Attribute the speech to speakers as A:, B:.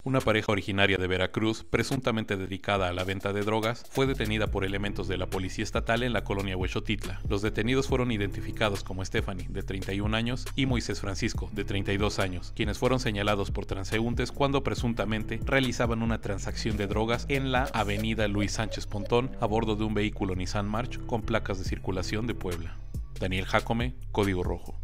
A: Una pareja originaria de Veracruz, presuntamente dedicada a la venta de drogas, fue detenida por elementos de la policía estatal en la colonia Huexotitla. Los detenidos fueron identificados como Stephanie, de 31 años, y Moisés Francisco, de 32 años, quienes fueron señalados por transeúntes cuando presuntamente realizaban una transacción de drogas en la avenida Luis Sánchez Pontón a bordo de un vehículo Nissan March con placas de circulación de Puebla. Daniel Jácome, Código Rojo.